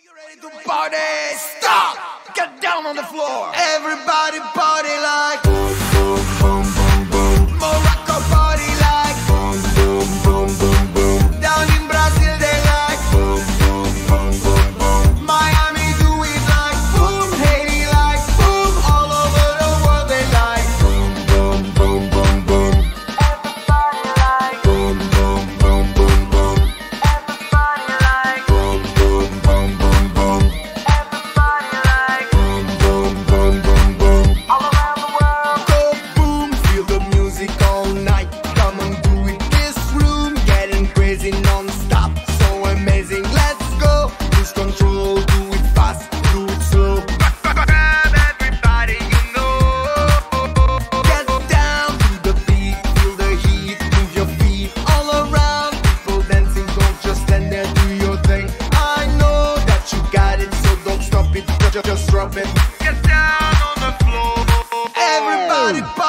you ready to party? Stop! Get down on the floor. Everybody party like boom, boom, boom, boom, boom. Morocco party like boom, boom, boom, boom, boom. Down in Brazil they like boom, boom, boom, boom, boom. Miami do it like boom, Haiti like boom. All over the world they like boom, boom, boom, boom, boom. Everybody like boom, boom, boom, boom, boom. Everybody like boom, boom, boom, boom, boom. Everybody like boom, boom, boom, boom, boom. All around the world. Go boom, feel the music all night. Come and do it this room, getting crazy non-stop. So amazing, let's go. Lose control, do it fast, do it slow. Grab everybody you know. Get down to the beat, feel the heat, move your feet all around. People dancing, don't just stand there, do your thing. I know that you got it, so don't stop it, just drop it. Get down on the floor. Everybody